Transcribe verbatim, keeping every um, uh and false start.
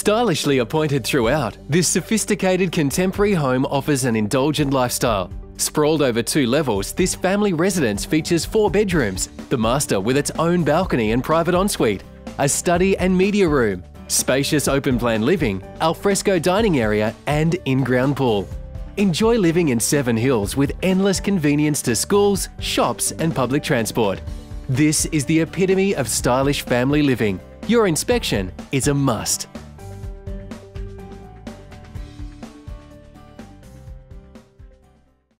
Stylishly appointed throughout, this sophisticated contemporary home offers an indulgent lifestyle. Sprawled over two levels, this family residence features four bedrooms, the master with its own balcony and private ensuite, a study and media room, spacious open-plan living, alfresco dining area and in-ground pool. Enjoy living in Seven Hills with endless convenience to schools, shops and public transport. This is the epitome of stylish family living. Your inspection is a must.